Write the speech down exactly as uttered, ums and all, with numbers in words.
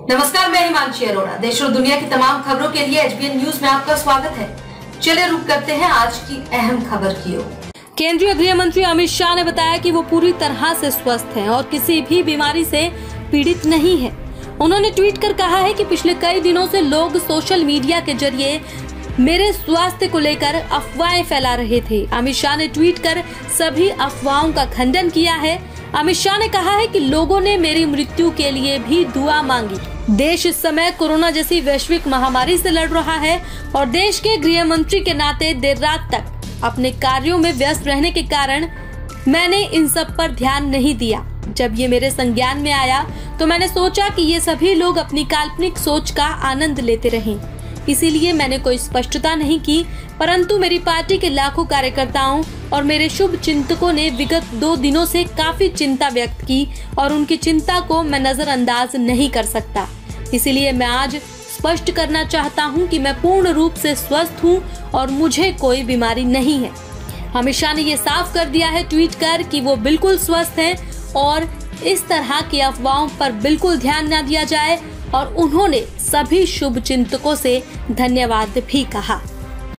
नमस्कार, मैं हिमांशी अरोड़ा। देश और दुनिया की तमाम खबरों के लिए एच बी एन न्यूज में आपका स्वागत है। चलिए रुक करते हैं आज की अहम खबर की ओर। केंद्रीय गृह मंत्री अमित शाह ने बताया कि वो पूरी तरह से स्वस्थ हैं और किसी भी बीमारी से पीड़ित नहीं है। उन्होंने ट्वीट कर कहा है कि पिछले कई दिनों से लोग सोशल मीडिया के जरिए मेरे स्वास्थ्य को लेकर अफवाहें फैला रहे थे। अमित शाह ने ट्वीट कर सभी अफवाहों का खंडन किया है। अमित शाह ने कहा है कि लोगों ने मेरी मृत्यु के लिए भी दुआ मांगी। देश इस समय कोरोना जैसी वैश्विक महामारी से लड़ रहा है और देश के गृह मंत्री के नाते देर रात तक अपने कार्यों में व्यस्त रहने के कारण मैंने इन सब पर ध्यान नहीं दिया। जब ये मेरे संज्ञान में आया तो मैंने सोचा कि ये सभी लोग अपनी काल्पनिक सोच का आनंद लेते रहें, इसीलिए मैंने कोई स्पष्टता नहीं की। परंतु मेरी पार्टी के लाखों कार्यकर्ताओं और मेरे शुभ चिंतकों ने विगत दो दिनों से काफी चिंता व्यक्त की और उनकी चिंता को मैं नजरअंदाज नहीं कर सकता। इसीलिए मैं आज स्पष्ट करना चाहता हूं कि मैं पूर्ण रूप से स्वस्थ हूं और मुझे कोई बीमारी नहीं है। अमित शाह ने ये साफ कर दिया है ट्वीट कर कि वो बिल्कुल स्वस्थ हैं और इस तरह की अफवाहों पर बिल्कुल ध्यान न दिया जाए और उन्होंने सभी शुभ चिंतकों से धन्यवाद भी कहा।